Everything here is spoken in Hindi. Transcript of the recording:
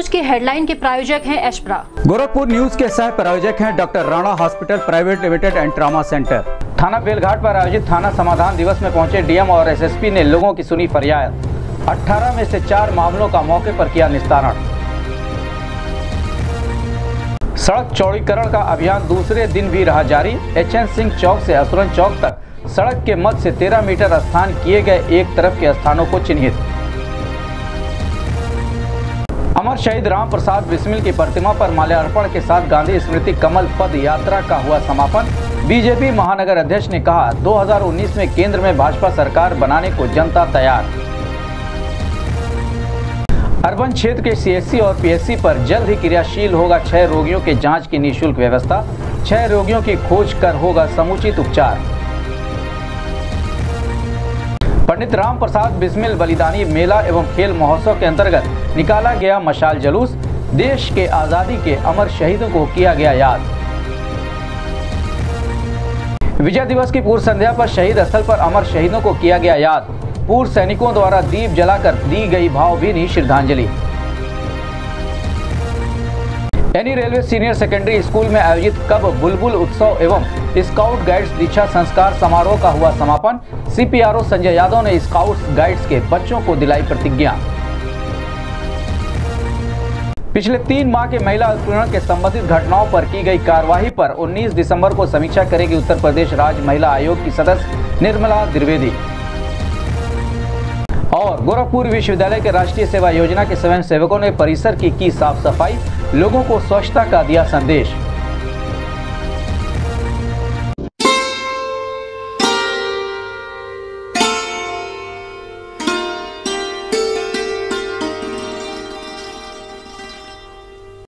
न्यूज के हेडलाइन के प्रायोजक हैं एशप्रा। गोरखपुर न्यूज के सह प्रायोजक हैं doctor Rana hospital private limited and trauma centre. थाना बेलघाट पर आयोजित थाना समाधान दिवस में पहुंचे डीएम और एसएसपी ने लोगों की सुनी फरियाद। 18 में से 4 मामलों का मौके पर किया निस्तारण। सड़क चौड़ीकरण का अभियान दूसरे दिन भी रहा जारी। एचएन सिंह चौक से असुरन चौक तक सड़क के मध्य से 13 मीटर स्थान किए गए, एक तरफ के स्थानों को चिन्हित। अमर शहीद राम प्रसाद बिस्मिल की प्रतिमा पर माल्यार्पण के साथ गांधी स्मृति कमल पद यात्रा का हुआ समापन। बीजेपी महानगर अध्यक्ष ने कहा 2019 में केंद्र में भाजपा सरकार बनाने को जनता तैयार। अर्बन क्षेत्र के सीएससी और पीएससी पर जल्द ही क्रियाशील होगा 6 रोगियों के जांच की निःशुल्क व्यवस्था। 6 रोगियों की खोज कर होगा समुचित उपचार। पंडित राम प्रसाद बिस्मिल बलिदानी मेला एवं खेल महोत्सव के अंतर्गत निकाला गया मशाल जुलूस। देश के आजादी के अमर शहीदों को किया गया याद। विजय दिवस की पूर्व संध्या पर शहीद स्थल पर अमर शहीदों को किया गया याद। पूर्व सैनिकों द्वारा दीप जलाकर दी गई भावभीनी श्रद्धांजलि। NE railway senior secondary school में आयोजित कब बुलबुल उत्सव एवं स्काउट गाइड्स दीक्षा संस्कार समारोह का हुआ समापन। सीपीआरओ संजय यादव ने स्काउट्स गाइड्स के बच्चों को दिलाई प्रतिज्ञा। पिछले 3 माह के महिला उत्पीड़न के संबंधित घटनाओं पर की गई कार्यवाही पर 19 दिसंबर को समीक्षा करेगी उत्तर प्रदेश राज्य महिला आयोग की सदस्य निर्मला द्विवेदी। और गोरखपुर विश्वविद्यालय के राष्ट्रीय सेवा योजना के स्वयं सेवकों ने परिसर की साफ सफाई, लोगों को स्वच्छता का दिया संदेश।